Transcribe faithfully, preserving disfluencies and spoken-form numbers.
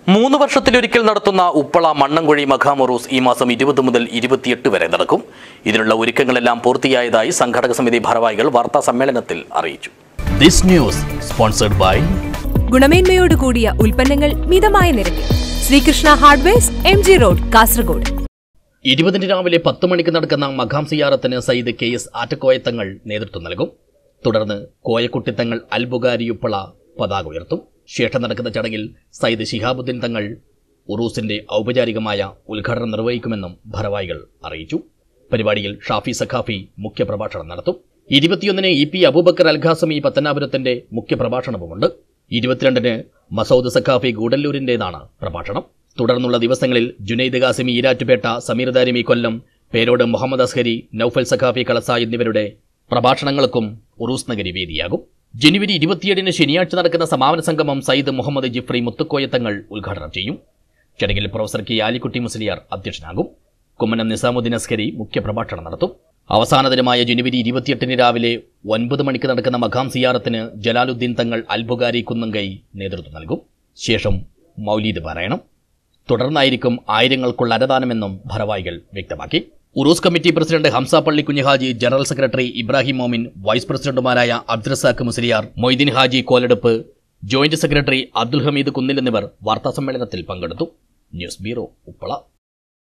മൂന്ന് വർഷത്തിലൊരിക്കൽ നടത്തുന്ന ഉപ്പള മണ്ണംകുഴി മഖാം ഉറൂസ് ഈ മാസം ഇരുപത് മുതൽ ഇരുപത്തിയെട്ട് വരെ നടക്കും. ഇതിനുള്ള ഒരുക്കങ്ങളെല്ലാം പൂർത്തിയായതായി സംഘാടക സമിതി ഭാരവാഹികൾ വാർത്താ സമ്മേളനത്തിൽ അറിയിച്ചു. ദിസ് ന്യൂസ് സ്പോൺസർഡ് ബൈ ഗുണമേന്മയോട് കൂടിയ ഉൽപ്പന്നങ്ങൾ മിതമായ നിരക്കിൽ Sreekrishna hardwares, M G road, Kasaragod. ഇരുപതിന് രാവിലെ പത്ത് മണിക്ക് നടക്കുന്ന മഖാം സിയാറത്തിന് സയ്യിദ് കെ എസ് ആറ്റക്കോയത്തങ്ങൾ നേതൃത്വം നൽകും. തുടർന്ന് കോയക്കുട്ടിത്തങ്ങൾ അൽബുഗാരി ഉപ്പള പതാക ഉയർത്തും. ശേഷം നടക്കുന്ന ചടങ്ങിൽ സയ്യിദ് ശിഹാബുദ്ദീൻ തങ്ങൾ ഉറൂസിന്റെ ഔപചാരികമായ ഉദ്ഘാടനം നിർവഹിക്കുമെന്നും ഭാരവാഹികൾ അറിയിച്ചു. പരിപാടിയിൽ ഷാഫി സഖാഫി മുഖ്യപ്രഭാഷണം നടത്തും. ഇരുപത്തിയൊന്നിന് ഇ പി അബൂബക്കർ അൽഖാസമി പത്തനാപുരത്തിന്റെ മുഖ്യപ്രഭാഷണവുമുണ്ട്. ഇരുപത്തിരണ്ടിന് മസൌദ് സഖാഫി ഗൂഡല്ലൂരിന്റേതാണ് പ്രഭാഷണം. തുടർന്നുള്ള ദിവസങ്ങളിൽ ജുനൈദ് ഖാസിമി ഈരാറ്റുപേട്ട, സമീർ ദാരിമി കൊല്ലം, പേരോട് മുഹമ്മദ് അസ്ഹരി, നൌഫൽ സഖാഫി കളസ എന്നിവരുടെ പ്രഭാഷണങ്ങൾക്കും ഉറൂസ് നഗരി വേദിയാകും. ജനുവരി ഇരുപത്തിയേഴിന് ശനിയാഴ്ച നടക്കുന്ന സമാപന സംഗമം സയ്യിദ് മുഹമ്മദ് ജിഫ്രി മുത്തുക്കോയത്തങ്ങൾ ഉദ്ഘാടനം ചെയ്യും. ചടങ്ങിൽ പ്രൊഫസർ കെ ആലിക്കുട്ടി മുസ്ലിയാർ അധ്യക്ഷനാകും. കുമ്മനം നിസാമുദ്ദീൻ അസ്ഹരി മുഖ്യപ്രഭാഷണം നടത്തും. അവസാന ദിനമായ ജനുവരി ഇരുപത്തിയെട്ടിന് രാവിലെ ഒൻപത് മണിക്ക് നടക്കുന്ന മഖാം സിയാറത്തിന് ജലാലുദ്ദീൻ തങ്ങൾ അൽബുഗാരി കുന്നംകൈ നേതൃത്വം നൽകും. ശേഷം മൗലീദ് പാരായണം. തുടർന്നായിരിക്കും ആയിരങ്ങൾക്കുള്ള അന്നദാനമെന്നും ഭാരവാഹികൾ വ്യക്തമാക്കി. ഉറൂസ് committee president Hamza Palli Kunhihaji, general secretary Ibrahim Momin, vice പ്രസിഡന്റുമാരായ അബ്ദുറസാഖ് മുസ്ലിയാർ, മൊയ്തീൻ ഹാജി കോലടുപ്പ്, ജോയിന്റ് സെക്രട്ടറി അബ്ദുൽ ഹമീദ് കുന്നിൽ എന്നിവർ വാർത്താസമ്മേളനത്തിൽ പങ്കെടുത്തു. News bureau, Uppala.